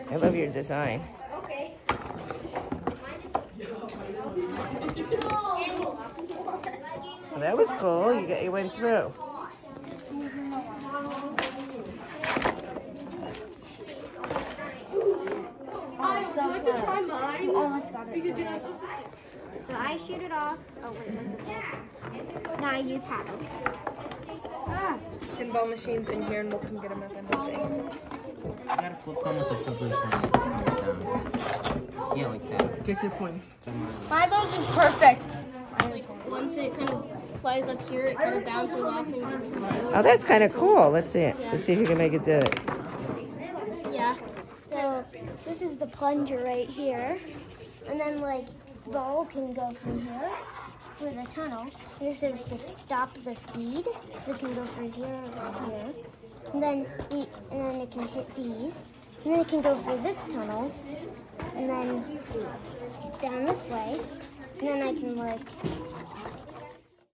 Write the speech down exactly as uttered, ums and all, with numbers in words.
I love your design. Okay. Well, that was cool. You got you went through. Oh, so I'd like to try mine. Almost got it. Because you're not supposed to stick. So I shoot it off. Oh wait, what's this? Now you paddle. Ah. Pinball machines in here, and we'll come get them at the end of the day. You gotta flip them with the flippers when it comes down. Yeah, like that. Get your points. My those is perfect. Like once it kind of flies up here, it kind of bounces off and hits something. Oh, that's kind of cool. Let's see it. Let's see if you can make it do it. Yeah. So this is the plunger right here, and then like ball can go from here for the tunnel. This is to stop the speed. It can go from here or here, and then it, and then it can hit these, and then it can go through this tunnel, and then down this way, and then I can like